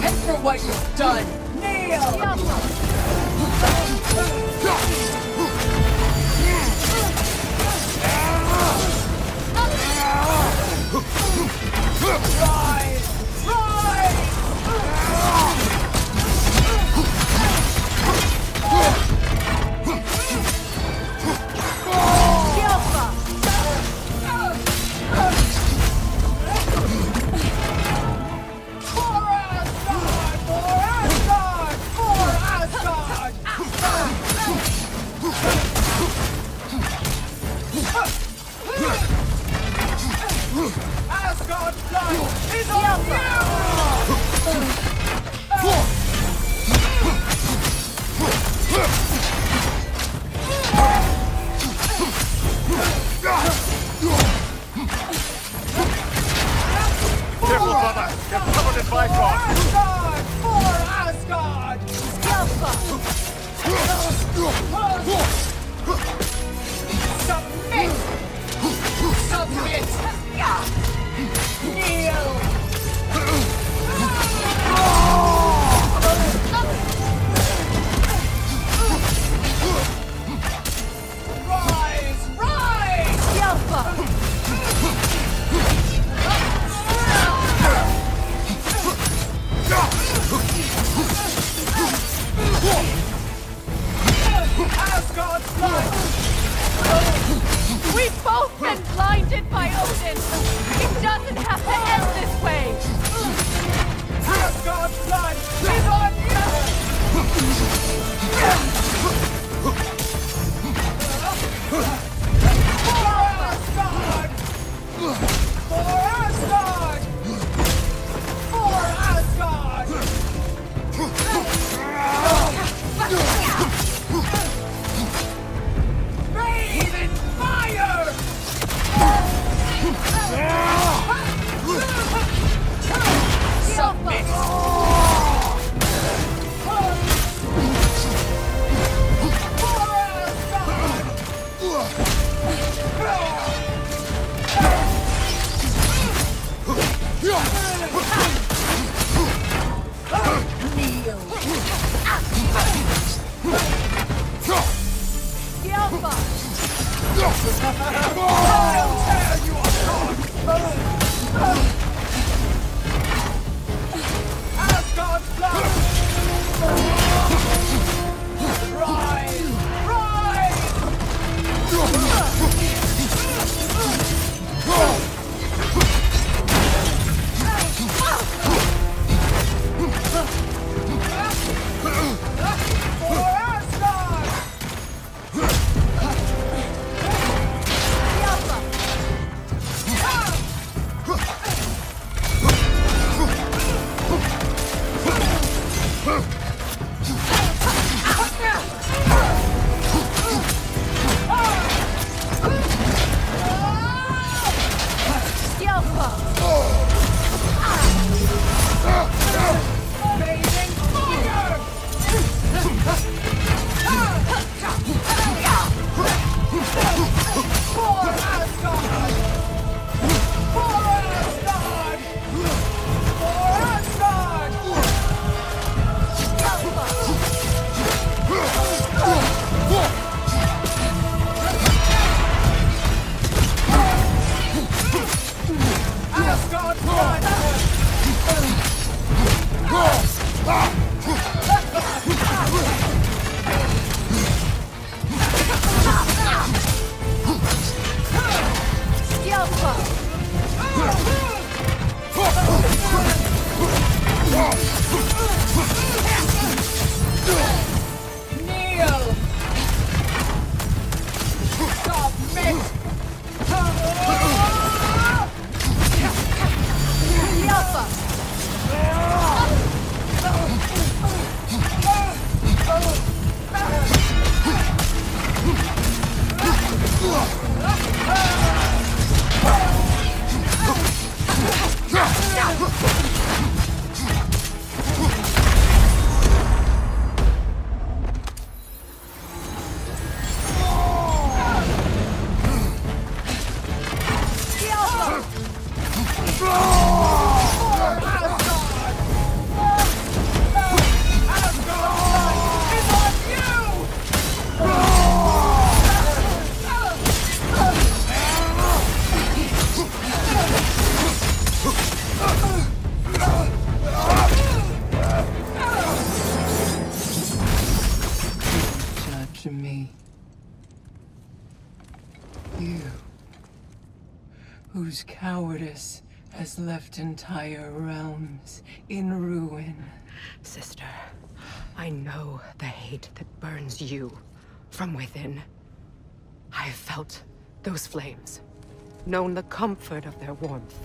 for what you've done! Rise! Asgard's blood is on Careful, brother! You're covered in Bifrost! Asgard! For Asgard! Submit! Submit! Kneel! Rise! Rise! Asgard's blood! We've both been blinded by Odin! It doesn't have to end this way! Asgard's blood is on you! For Asgard! For Asgard! For Asgard! Bathe in fire! Submit! Asgard's blood! Rise! Rise! For Asgard! Blazing fire! For Asgard! For Asgard! For Asgard! Asgard's blood! Kneel! Submit! whose cowardice has left entire realms in ruin. Sister, I know the hate that burns you from within. I have felt those flames, known the comfort of their warmth.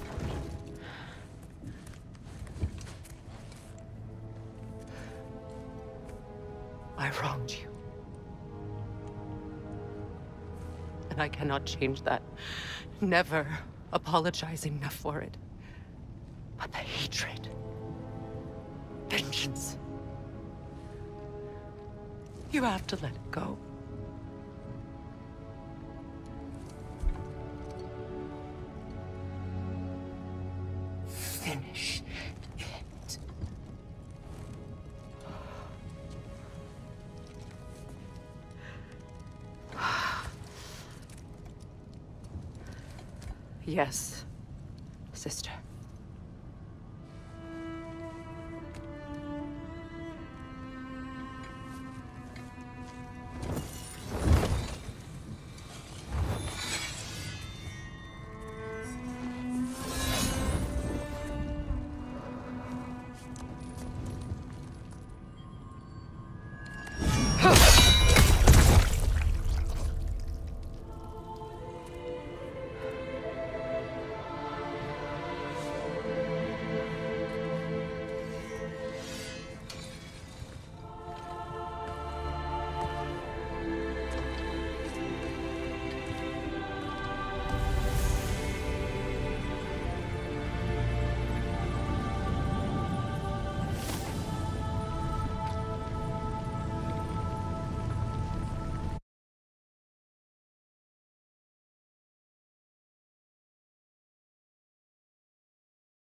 I wronged you. And I cannot change that. Never apologize enough for it. But the hatred, vengeance, you have to let it go. Finish it. Yes, sister.